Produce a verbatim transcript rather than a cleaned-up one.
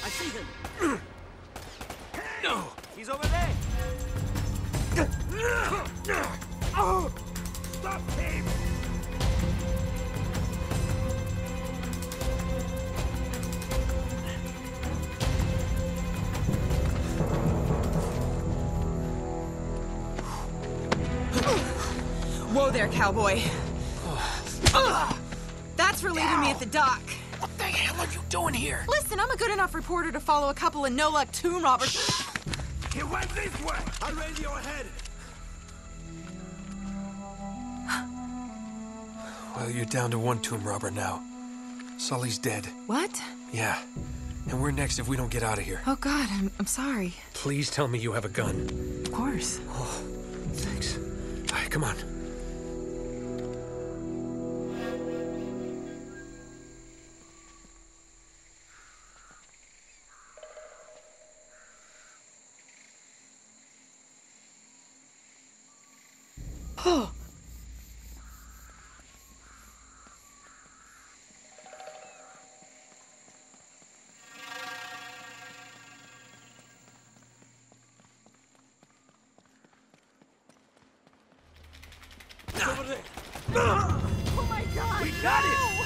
I see him. No! He's over there. Oh! Stop him! Whoa there, cowboy. Ugh. That's for leaving me at the dock. What the hell are you doing here? Listen, I'm a good enough reporter to follow a couple of no-luck tomb robbers. He went this way! I'll raise your head. Well, you're down to one tomb robber now. Sully's dead. What? Yeah. And we're next if we don't get out of here. Oh, God, I'm, I'm sorry. Please tell me you have a gun. Of course. Oh, thanks. All right, come on. Oh. It's over there. Oh my God! We got no! it!